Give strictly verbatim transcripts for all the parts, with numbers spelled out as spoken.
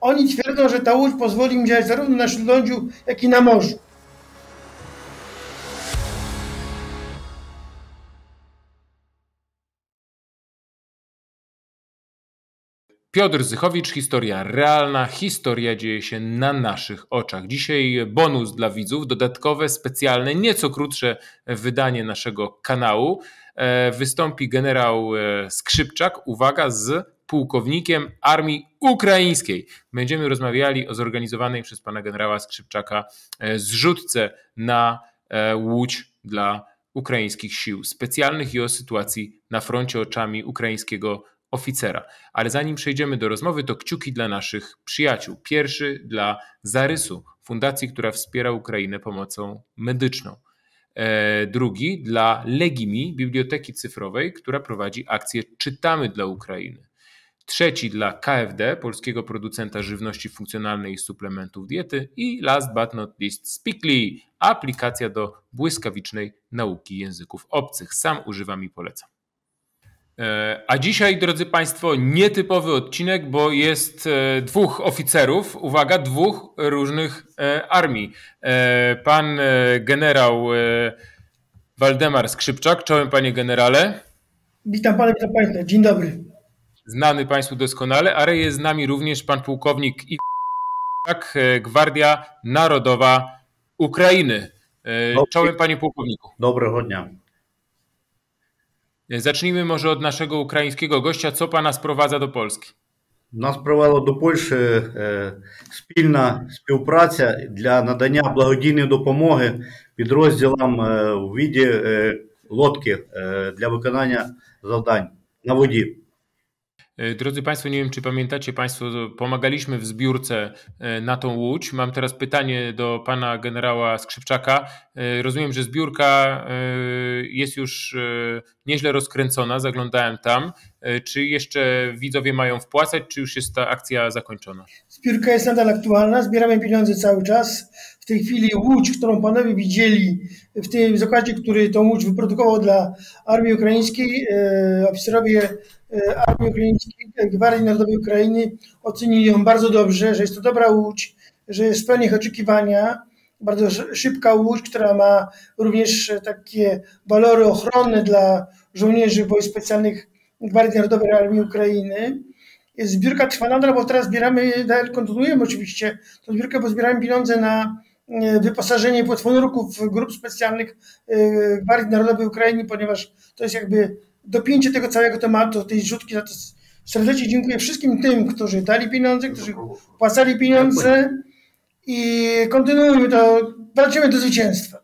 Oni twierdzą, że ta łódź pozwoli im działać zarówno na śródlądziu, jak i na morzu. Piotr Zychowicz, historia realna, historia dzieje się na naszych oczach. Dzisiaj bonus dla widzów, dodatkowe, specjalne, nieco krótsze wydanie naszego kanału. Wystąpi generał Skrzypczak, uwaga, z pułkownikiem armii ukraińskiej. Będziemy rozmawiali o zorganizowanej przez pana generała Skrzypczaka zrzutce na łódź dla ukraińskich sił specjalnych i o sytuacji na froncie oczami ukraińskiego oficera. Ale zanim przejdziemy do rozmowy, to kciuki dla naszych przyjaciół. Pierwszy dla Zarysu, fundacji, która wspiera Ukrainę pomocą medyczną. E, drugi dla Legimi, biblioteki cyfrowej, która prowadzi akcję Czytamy dla Ukrainy. Trzeci dla K F D, polskiego producenta żywności funkcjonalnej i suplementów diety. I last but not least Speakly, aplikacja do błyskawicznej nauki języków obcych. Sam używam i polecam. A dzisiaj, drodzy Państwo, nietypowy odcinek, bo jest dwóch oficerów, uwaga, dwóch różnych armii. Pan generał Waldemar Skrzypczak, czołem panie generale. Witam pana, witam państwa, dzień dobry. Znany Państwu doskonale, ale jest z nami również pan pułkownik I. Gwardia Narodowa Ukrainy. Czołem panie pułkowniku. Dobrego dnia. Zacznijmy może od naszego ukraińskiego gościa. Co pana sprowadza do Polski? Нас привело до Польщі спільна співпраця для надання благодійної допомоги підрозділам у віді лодки для виконання завдань на воді. Drodzy Państwo, nie wiem, czy pamiętacie Państwo, pomagaliśmy w zbiórce na tą łódź. Mam teraz pytanie do pana generała Skrzypczaka. Rozumiem, że zbiórka jest już nieźle rozkręcona, zaglądałem tam. Czy jeszcze widzowie mają wpłacać, czy już jest ta akcja zakończona? Zbiórka jest nadal aktualna, zbieramy pieniądze cały czas. W tej chwili łódź, którą panowie widzieli w tym zakładzie, który tą łódź wyprodukował dla armii ukraińskiej, oficerowie Armii Ukraińskiej, Gwardii Narodowej Ukrainy ocenili ją bardzo dobrze, że jest to dobra łódź, że jest spełnia ich oczekiwania. Bardzo szybka łódź, która ma również takie walory ochronne dla żołnierzy wojsk specjalnych Gwardii Narodowej Armii Ukrainy. Zbiórka trwa nadal, bo teraz zbieramy, kontynuujemy oczywiście tę zbiórkę, bo zbieramy pieniądze na wyposażenie płetwonurków grup specjalnych Gwardii Narodowej Ukrainy, ponieważ to jest jakby dopięcie tego całego tematu, tej zrzutki. Za to serdecznie dziękuję wszystkim tym, którzy dali pieniądze, którzy płacali pieniądze i kontynuujemy to, walczymy do zwycięstwa.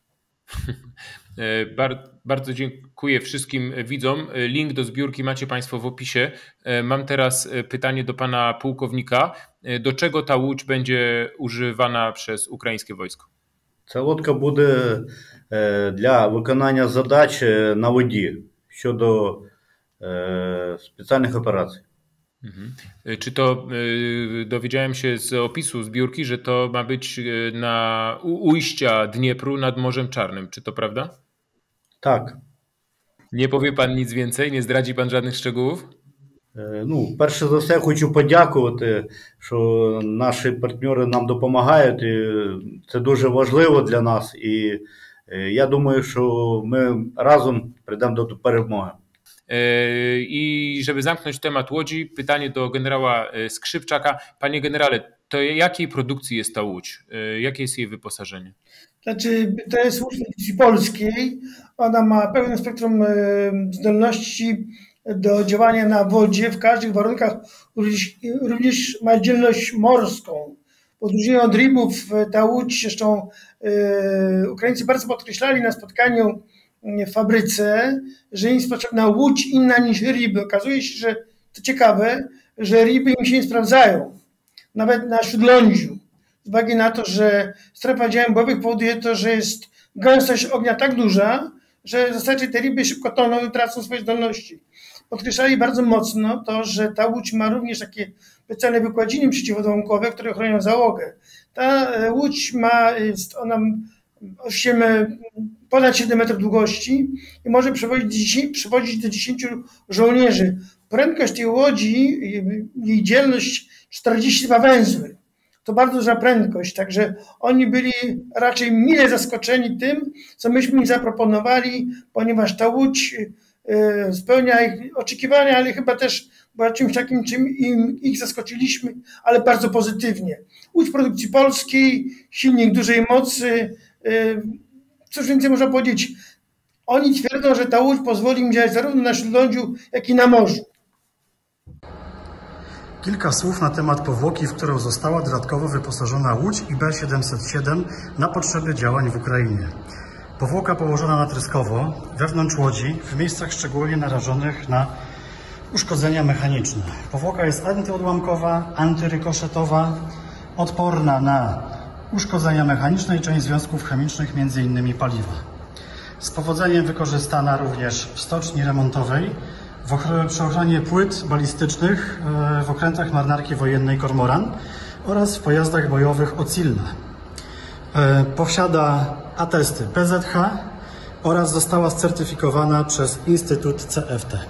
Bardzo dziękuję wszystkim widzom. Link do zbiórki macie Państwo w opisie. Mam teraz pytanie do pana pułkownika. Do czego ta łódź będzie używana przez ukraińskie wojsko? Ця лодка буде для виконання задач на воді щодо specjalnych operacji. Mhm. Czy to dowiedziałem się z opisu zbiórki, że to ma być na ujścia Dniepru nad Morzem Czarnym. Czy to prawda? Tak. Nie powie pan nic więcej? Nie zdradzi pan żadnych szczegółów? Ну, перше за все хочу подякувати, що наші партнери нам допомагають. І це дуже важливо для нас. І я думаю, що ми разом прийдемо до перемоги. I żeby zamknąć temat łodzi, pytanie do generała Skrzypczaka. Panie generale, to jakiej produkcji jest ta łódź? Jakie jest jej wyposażenie? Znaczy, to jest łódź produkcji polskiej. Ona ma pełne spektrum zdolności do działania na wodzie w każdych warunkach, również, również ma dzielność morską. Podróżując od Rybów, ta łódź, zresztą yy, Ukraińcy bardzo podkreślali na spotkaniu w fabryce, że im jest potrzebna łódź inna niż ryby. Okazuje się, że to ciekawe, że ryby im się nie sprawdzają, nawet na śródlądziu. Z uwagi na to, że strefa działań bojowych powoduje to, że jest gęstość ognia tak duża, że w zasadzie te ryby szybko toną i tracą swoje zdolności. Podkreślali bardzo mocno to, że ta łódź ma również takie specjalne wykładziny przeciwodłamkowe, które chronią załogę. Ta łódź ma, jest ona osiem, ponad siedem metrów długości i może przewozić, przewozić do dziesięciu żołnierzy. Prędkość tej łodzi, jej dzielność czterdzieści dwa węzły. To bardzo duża prędkość, także oni byli raczej mile zaskoczeni tym, co myśmy im zaproponowali, ponieważ ta łódź spełnia ich oczekiwania, ale chyba też była czymś takim, czym im, ich zaskoczyliśmy, ale bardzo pozytywnie. Łódź produkcji polskiej, silnik dużej mocy, cóż więcej można powiedzieć. Oni twierdzą, że ta łódź pozwoli im działać zarówno na śródlądziu, jak i na morzu. Kilka słów na temat powłoki, w którą została dodatkowo wyposażona łódź I B siedemset siedem na potrzeby działań w Ukrainie. Powłoka położona natryskowo, wewnątrz łodzi, w miejscach szczególnie narażonych na uszkodzenia mechaniczne. Powłoka jest antyodłamkowa, antyrykoszetowa, odporna na uszkodzenia mechaniczne i część związków chemicznych, między innymi paliwa. Z powodzeniem wykorzystana również w stoczni remontowej, w ochronie, przy ochronie płyt balistycznych w okrętach marynarki wojennej Kormoran oraz w pojazdach bojowych Ocilna. Posiada atesty P Z H oraz została certyfikowana przez Instytut C F T.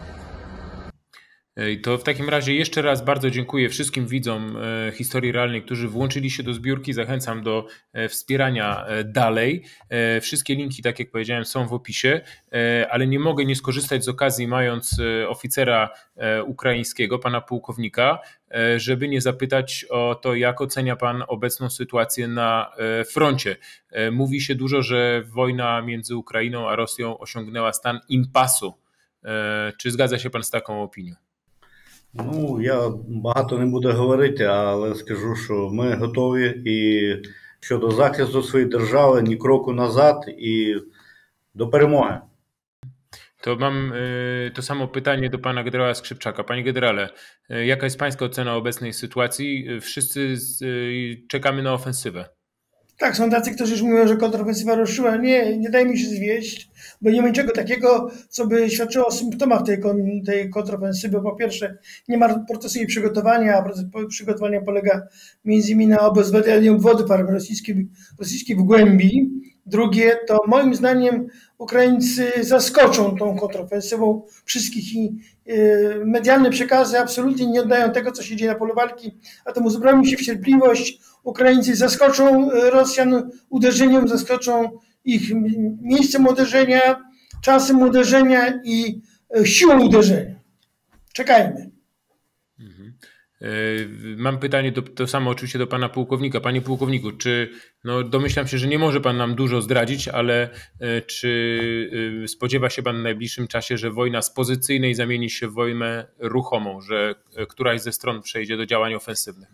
To w takim razie jeszcze raz bardzo dziękuję wszystkim widzom Historii Realnej, którzy włączyli się do zbiórki. Zachęcam do wspierania dalej. Wszystkie linki, tak jak powiedziałem, są w opisie, ale nie mogę nie skorzystać z okazji, mając oficera ukraińskiego, pana pułkownika, żeby nie zapytać o to, jak ocenia pan obecną sytuację na froncie. Mówi się dużo, że wojna między Ukrainą a Rosją osiągnęła stan impasu. Czy zgadza się pan z taką opinią? Ну, я багато не буду говорити, але скажу, що ми готові і щодо захисту своєї держави ні кроку назад і до перемоги. To mam to samo pytanie do pana generała Skrzypczaka. Panie generale, jaka jest pańska ocena obecnej sytuacji? Wszyscy czekamy na ofensywę. Tak, są tacy, którzy już mówią, że kontrofensywa ruszyła. Nie, nie dajmy się zwieść, bo nie ma niczego takiego, co by świadczyło o symptomach tej, tej kontrofensywy. Po pierwsze, nie ma procesu jej przygotowania, a proces przygotowania polega między innymi na obezwładnianiu obwody rosyjskiej, rosyjskiej w głębi. Drugie, to moim zdaniem Ukraińcy zaskoczą tą kontrofensywą wszystkich i y, medialne przekazy absolutnie nie oddają tego, co się dzieje na polu walki, a temu uzbrojmy się w cierpliwość. Ukraińcy zaskoczą Rosjan uderzeniem, zaskoczą ich miejscem uderzenia, czasem uderzenia i siłą uderzenia. Czekajmy. Mhm. Mam pytanie do, to samo oczywiście do pana pułkownika. Panie pułkowniku, czy no domyślam się, że nie może pan nam dużo zdradzić, ale czy spodziewa się pan w najbliższym czasie, że wojna z pozycyjnej zamieni się w wojnę ruchomą, że któraś ze stron przejdzie do działań ofensywnych?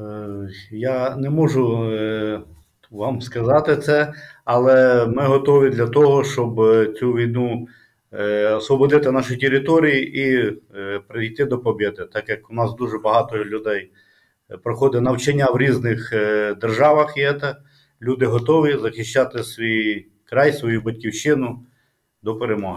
Я не можу вам сказати це, але ми готові для того, щоб цю війну освободити наші території і прийти до побєди, так як у нас дуже багато людей проходить навчання в різних державах, є це. Люди готові захищати свій край, свою батьківщину до перемоги.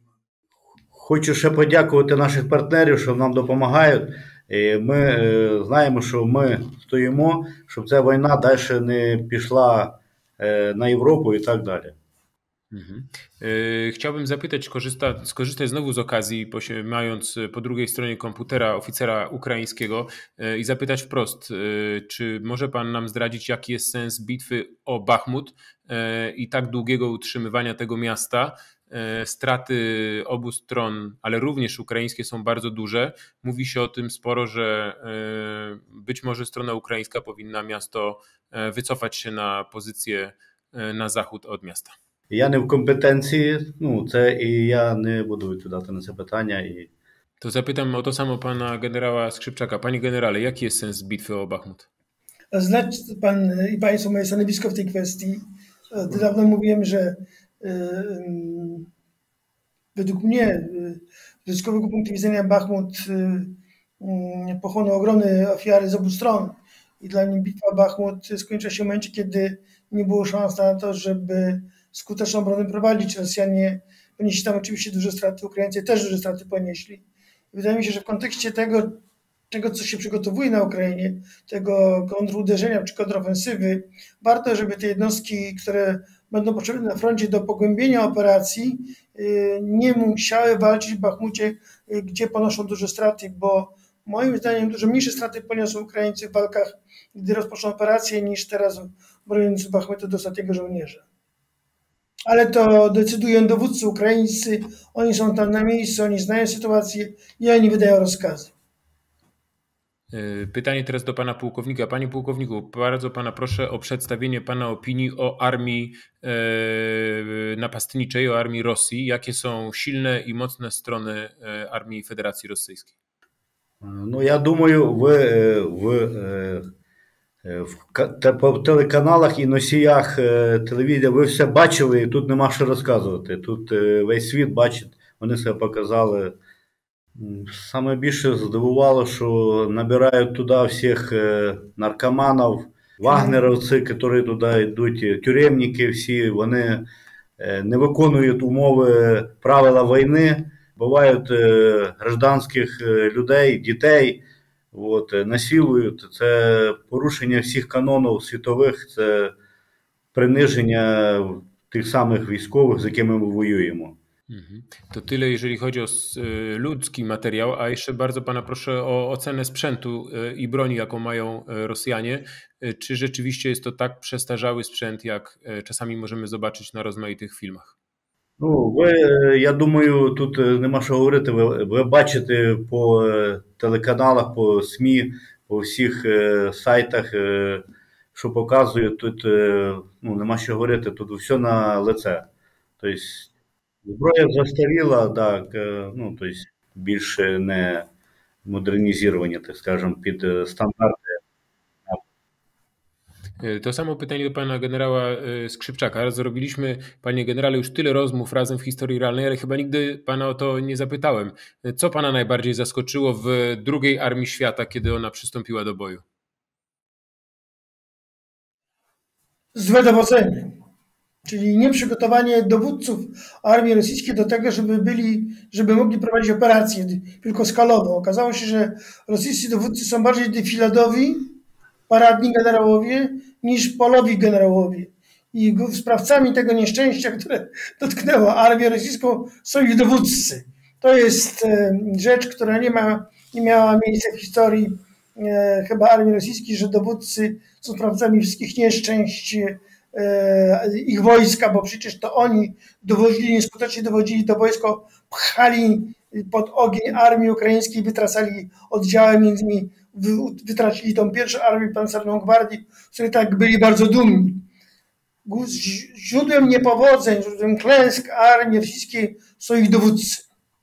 Хочу ще подякувати наших партнерів, що нам допомагають. Ми знаємо, що ми стоїмо, щоб ця війна далі не пішла na Europę i tak dalej. Mhm. Chciałbym zapytać, korzysta, skorzystać znowu z okazji, mając po drugiej stronie komputera oficera ukraińskiego i zapytać wprost, czy może pan nam zdradzić, jaki jest sens bitwy o Bachmut i tak długiego utrzymywania tego miasta? Straty obu stron, ale również ukraińskie, są bardzo duże. Mówi się o tym sporo, że być może strona ukraińska powinna miasto wycofać się na pozycję na zachód od miasta. Я не в компетенції, ну це і я не буду відповідати на це питання. І... To zapytam o to samo pana generała Skrzypczaka. Panie generale, jaki jest sens bitwy o Bachmut? Znaczy pan i państwo moje stanowisko w tej kwestii. Dawno mówiłem, że yy, według mnie z wojskowego punktu widzenia Bachmut yy, pochłonął ogromne ofiary z obu stron. I dla mnie bitwa Bachmut skończyła się w momencie, kiedy nie było szans na to, żeby skuteczną obronę prowadzić. Rosjanie ponieśli tam oczywiście duże straty, Ukraińcy też duże straty ponieśli. I wydaje mi się, że w kontekście tego, tego, co się przygotowuje na Ukrainie, tego kontruderzenia czy kontrofensywy, warto, żeby te jednostki, które będą potrzebne na froncie do pogłębienia operacji, nie musiały walczyć w Bachmucie, gdzie ponoszą duże straty, bo moim zdaniem dużo mniejsze straty poniosą Ukraińcy w walkach, gdy rozpoczną operację, niż teraz broniąc Bachmutu do ostatniego żołnierza. Ale to decydują dowódcy ukraińscy, oni są tam na miejscu, oni znają sytuację i oni wydają rozkazy. Pytanie teraz do pana pułkownika. Panie pułkowniku, bardzo pana proszę o przedstawienie pana opinii o armii e, napastniczej, o armii Rosji. Jakie są silne i mocne strony armii Federacji Rosyjskiej? Ну, я думаю, ви в, в, по телеканалах і носіях телевізії ви все бачили, і тут нема що розказувати. Тут весь світ бачить, вони себе показали. Саме більше здивувало, що набирають туди всіх наркоманів, вагнеровці, які туди йдуть, тюремники всі, вони не виконують умови, правила війни, бувають гражданських людей, дітей, от, насилують. Це порушення всіх канонів світових, це приниження тих самих військових, з якими ми воюємо. To tyle, jeżeli chodzi o ludzki materiał, a jeszcze bardzo pana proszę o ocenę sprzętu i broni, jaką mają Rosjanie. Czy rzeczywiście jest to tak przestarzały sprzęt, jak czasami możemy zobaczyć na rozmaitych filmach? Ну, ви, я думаю, тут нема що говорити. Ви, ви бачите по телеканалах, по СМІ, по всіх сайтах, що показують. Тут ну, нема що говорити, тут все на лице. Тобто, зброя застаріла, так, ну, тобто, більше не модернізовані, так скажемо, під стандарти. To samo pytanie do pana generała Skrzypczaka. Zrobiliśmy, panie generale, już tyle rozmów razem w historii realnej, ale chyba nigdy pana o to nie zapytałem. Co pana najbardziej zaskoczyło w drugiej Armii Świata, kiedy ona przystąpiła do boju? Złe dowodzenie, czyli nieprzygotowanie dowódców armii rosyjskiej do tego, żeby byli, żeby mogli prowadzić operację wielkoskalową. Okazało się, że rosyjscy dowódcy są bardziej defiladowi, paradni generałowie, niż polowi generałowie. I sprawcami tego nieszczęścia, które dotknęło armię rosyjską, są ich dowódcy. To jest rzecz, która nie ma, nie miała miejsca w historii e, chyba armii rosyjskiej, że dowódcy są sprawcami wszystkich nieszczęść e, ich wojska, bo przecież to oni dowodzili, nieskutecznie dowodzili to wojsko, pchali pod ogień armii ukraińskiej, wytracali oddziały, między innymi wytracili tą pierwszą armię pancerną gwardii, z której tak byli bardzo dumni. Źródłem niepowodzeń, źródłem klęsk armii rosyjskiej są ich dowódcy.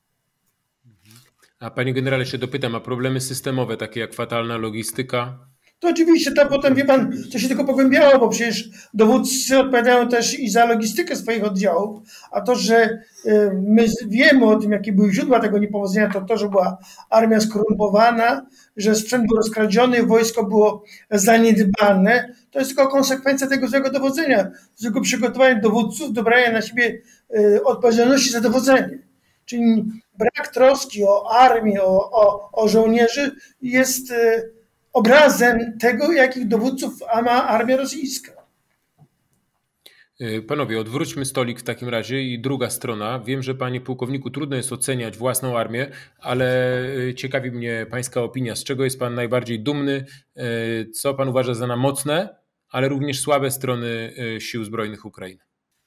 A panie generale, jeszcze dopytam, a problemy systemowe, takie jak fatalna logistyka? To oczywiście to potem, wie pan, to się tylko pogłębiało, bo przecież dowódcy odpowiadają też i za logistykę swoich oddziałów, a to, że my wiemy o tym, jakie były źródła tego niepowodzenia, to to, że była armia skorumpowana, że sprzęt był rozkradziony, wojsko było zaniedbane, to jest tylko konsekwencja tego złego dowodzenia, złego przygotowania dowódców, dobrania na siebie odpowiedzialności za dowodzenie. Czyli brak troski o armię, o, o, o żołnierzy jest obrazem tego, jakich dowódców ma armia rosyjska. Panowie, odwróćmy stolik w takim razie i druga strona. Wiem, że panie pułkowniku trudno jest oceniać własną armię, ale ciekawi mnie pańska opinia. Z czego jest pan najbardziej dumny? Co pan uważa za na mocne, ale również słabe strony sił zbrojnych Ukrainy?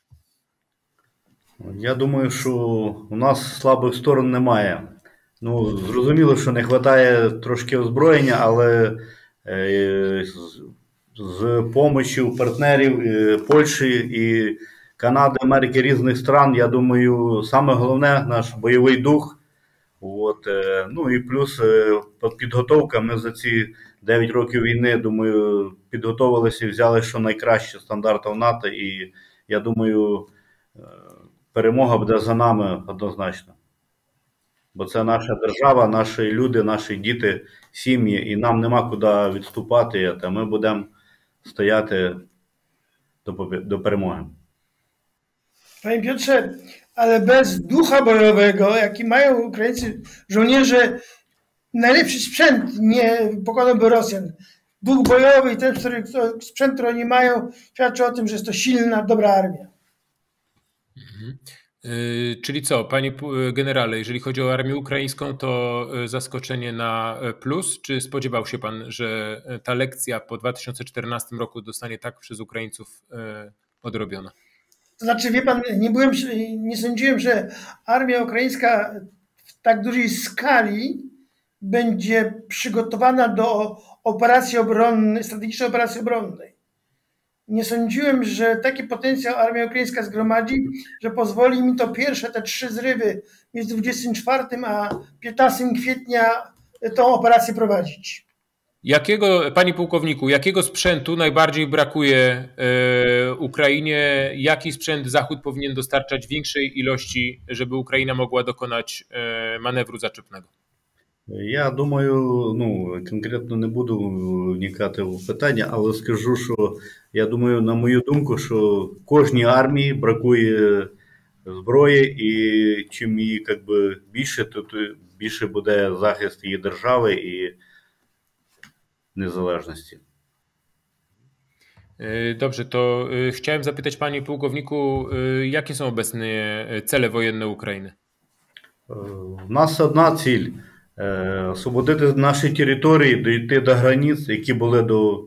Я думаю, що у нас слабих сторон немає. Ну, зрозуміло, що не вистачає трошки озброєння, але е, з, з допомогою партнерів е, Польщі і Канади, Америки, різних стран, я думаю, саме головне наш бойовий дух. От, е, ну і плюс е, підготовка. Ми за ці дев'ять років війни, думаю, підготовилися і взяли що найкраще стандартів НАТО. І я думаю, е, перемога буде за нами однозначно. Бо це наша держава, наші люди, наші діти, сім'ї, і нам нема куди відступати, та ми будемо стояти до, до перемоги. Panie Piotrze, ale bez ducha bojowego, jaki mają Ukraińcy, żołnierze, najlepszy sprzęt nie pokonałby Rosjan. Duch bojowy i ten sprzęt, który oni mają, świadczy o tym, że jest to silna, dobra armia. Mhm. Czyli co, panie generale, jeżeli chodzi o armię ukraińską, to zaskoczenie na plus? Czy spodziewał się pan, że ta lekcja po dwa tysiące czternastym roku zostanie tak przez Ukraińców odrobiona? To znaczy, wie pan, nie byłem, nie sądziłem, że armia ukraińska w tak dużej skali będzie przygotowana do operacji obronnej, strategicznej operacji obronnej. Nie sądziłem, że taki potencjał armia ukraińska zgromadzi, że pozwoli mi to pierwsze, te trzy zrywy między dwudziestym czwartym a piętnastego kwietnia tą operację prowadzić. Jakiego, panie pułkowniku, jakiego sprzętu najbardziej brakuje e, Ukrainie? Jaki sprzęt Zachód powinien dostarczać większej ilości, żeby Ukraina mogła dokonać e, manewru zaczepnego? Я думаю, ну, конкретно не буду вникати в питання, але скажу, що я думаю, на мою думку, що кожній армії бракує зброї, і чим її як би, більше, то, то більше буде захист її держави і незалежності. Dobrze, to chciałem zapytać panie pułkowniku, jakie są obecnie cele wojenne Ukrainy? У нас одна ціль – освободити наші території, дійти до границь, які були до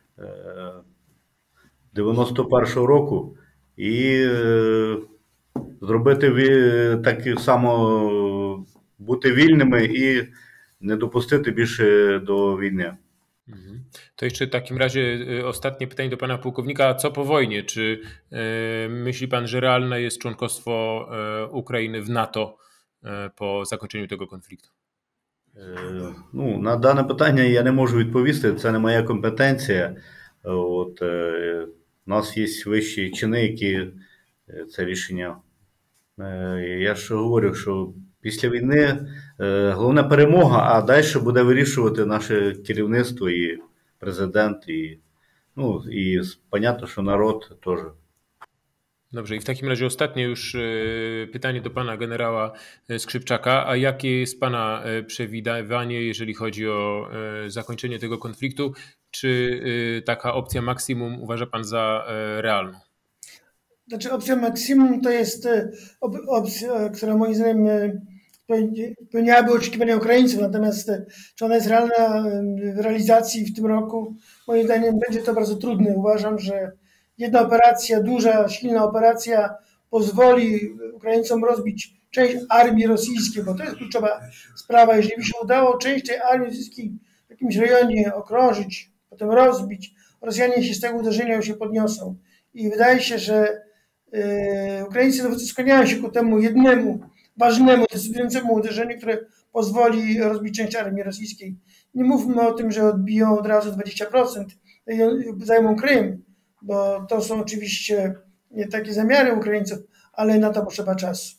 дев'яносто першого року, і зробити так само, бути вільними і не допустити більше до wojny. To jeszcze w takim razie ostatnie pytanie do pana pułkownika. Co po wojnie? Czy e, myśli pan, że realne jest członkostwo e, Ukrainy w NATO e, po zakończeniu tego konfliktu? Е, ну, на дане питання я не можу відповісти, це не моя компетенція. От, е, у нас є вищі чини, які це рішення. Е, я ж говорю, що після війни е, головна перемога, а далі буде вирішувати наше керівництво і президент, і, ну, і понятно, що народ теж. Dobrze, i w takim razie ostatnie już pytanie do pana generała Skrzypczaka. A jakie jest pana przewidywanie, jeżeli chodzi o zakończenie tego konfliktu? Czy taka opcja maksimum uważa pan za realną? Znaczy opcja maksimum to jest opcja, która moim zdaniem spełniałaby oczekiwania Ukraińców, natomiast czy ona jest realna w realizacji w tym roku, moim zdaniem będzie to bardzo trudne. Uważam, że jedna operacja, duża, silna operacja pozwoli Ukraińcom rozbić część armii rosyjskiej, bo to jest kluczowa sprawa. Jeżeli by się udało część tej armii rosyjskiej w jakimś rejonie okrążyć, potem rozbić, Rosjanie się z tego uderzenia już się podniosą. I wydaje się, że yy, Ukraińcy dowódcy skłaniają się ku temu jednemu, ważnemu, decydującemu uderzeniu, które pozwoli rozbić część armii rosyjskiej. Nie mówmy o tym, że odbiją od razu dwadzieścia procent, zajmą Krym, bo to są oczywiście nie takie zamiary Ukraińców, ale na to potrzeba czasu.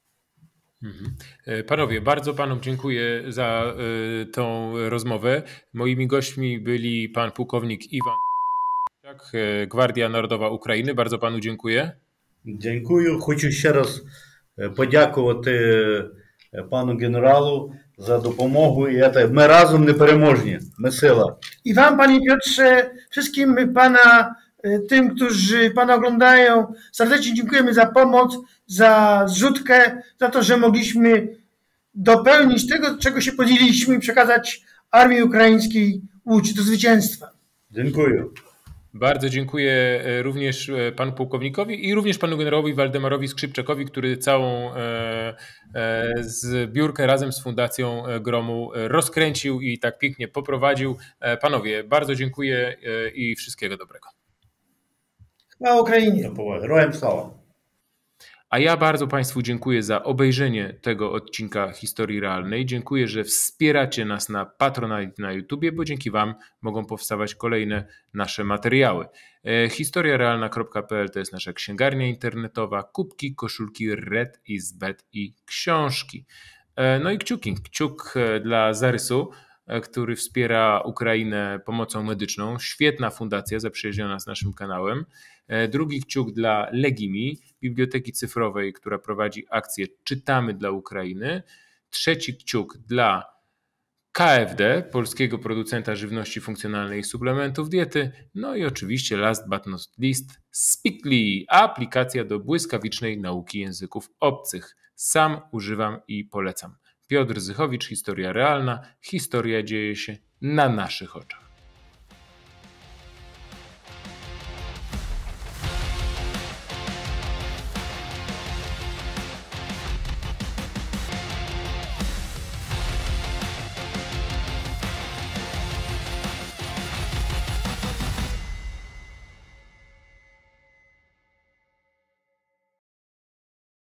Panowie, bardzo panom dziękuję za y, tą rozmowę. Moimi gośćmi byli pan pułkownik Iwan, Gwardia Narodowa Ukrainy. Bardzo panu dziękuję. Дякую. Хочу ще раз подякувати пану генералу za допомогу. Ми разом непереможні. Ми сила. I wam, panie Piotrze, wszystkim pana, tym, którzy pana oglądają, serdecznie dziękujemy za pomoc, za zrzutkę, za to, że mogliśmy dopełnić tego, czego się podzieliliśmy i przekazać armii ukraińskiej Łódź do zwycięstwa. Dziękuję. Bardzo dziękuję również panu pułkownikowi i również panu generałowi Waldemarowi Skrzypczakowi, który całą zbiórkę razem z Fundacją Gromu rozkręcił i tak pięknie poprowadził. Panowie, bardzo dziękuję i wszystkiego dobrego. Chwała Ukrainie. Herojem sława. A ja bardzo Państwu dziękuję za obejrzenie tego odcinka Historii Realnej. Dziękuję, że wspieracie nas na Patronite na YouTubie, bo dzięki Wam mogą powstawać kolejne nasze materiały. historiarealna kropka p l to jest nasza księgarnia internetowa, kubki, koszulki Red is Bet i książki. No i kciuki, kciuk dla Zarysu, który wspiera Ukrainę pomocą medyczną. Świetna fundacja zaprzyjaźniona z naszym kanałem. Drugi kciuk dla Legimi, biblioteki cyfrowej, która prowadzi akcję Czytamy dla Ukrainy. Trzeci kciuk dla K F D, polskiego producenta żywności funkcjonalnej i suplementów diety, no i oczywiście last but not least Speakly, aplikacja do błyskawicznej nauki języków obcych. Sam używam i polecam. Piotr Zychowicz, historia realna, historia dzieje się na naszych oczach.